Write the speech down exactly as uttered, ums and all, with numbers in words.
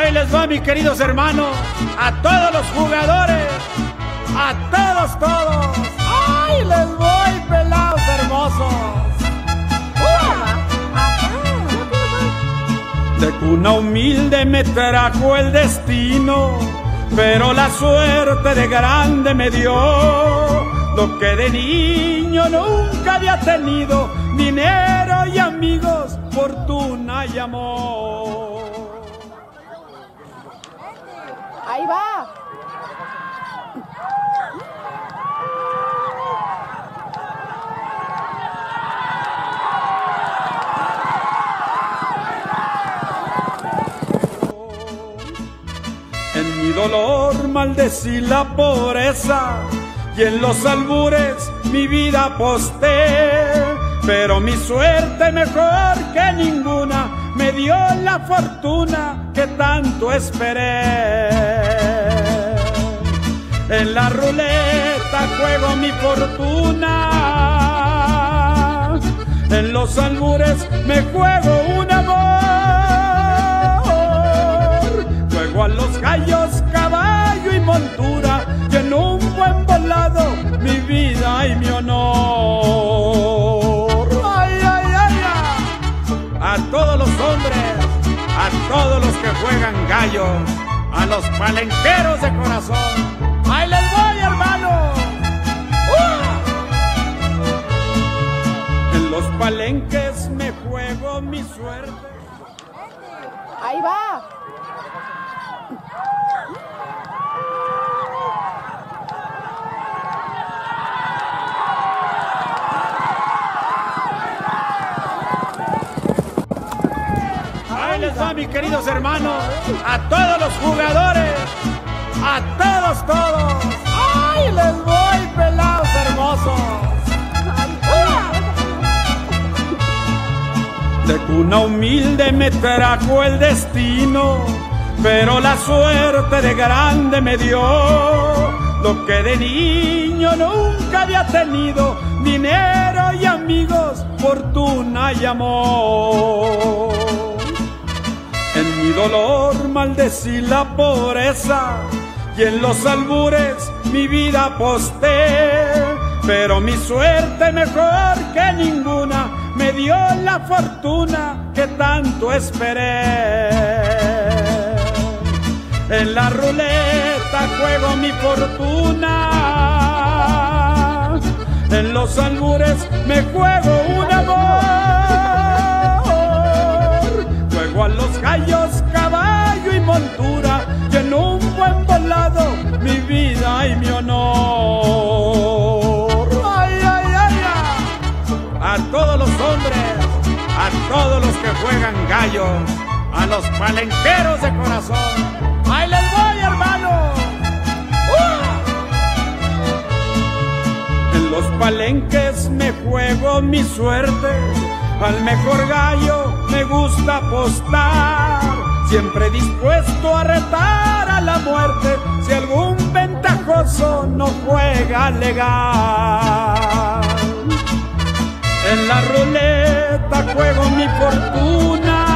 Ahí les va, mis queridos hermanos, a todos los jugadores, a todos, todos. ¡Ay, les voy, pelados hermosos! De cuna humilde me trajo el destino, pero la suerte de grande me dio lo que de niño nunca había tenido: dinero y amigos, fortuna y amor. Ahí va. En mi dolor maldecí la pobreza y en los albures mi vida aposté, pero mi suerte mejor que ninguna me dio la fortuna que tanto esperé. En la ruleta juego mi fortuna, en los albures me juego un amor. Juego a los gallos, caballo y montura, y en un buen volado mi vida y mi honor. ¡Ay, ay, ay, ay! A todos los hombres, a todos los que juegan gallos, a los palenqueros de corazón, ¡ahí les voy, hermano! ¡Uh! En los palenques me juego mi suerte. Ahí va. Ahí les va, mis queridos hermanos, a todos los jugadores, a todos, todos. ¡Ay, les voy, pelados hermosos! De cuna humilde me trajo el destino, pero la suerte de grande me dio lo que de niño nunca había tenido: dinero y amigos, fortuna y amor. En mi dolor maldecí la pobreza y en los albures mi vida aposté, pero mi suerte mejor que ninguna me dio la fortuna que tanto esperé. En la ruleta juego mi fortuna, en los albures me juego un amor. Juego a los gallos, caballo y montura, y en un buen volado mi vida y mi honor. ¡Ay, ay, ay, ay! A todos los hombres, a todos los que juegan gallos, a los palenqueros de corazón, ¡ahí les voy, hermano! ¡Uh! En los palenques me juego mi suerte, al mejor gallo me gusta apostar, siempre dispuesto a retar a la muerte si algún ventajoso no juega legal. En la ruleta juego mi fortuna,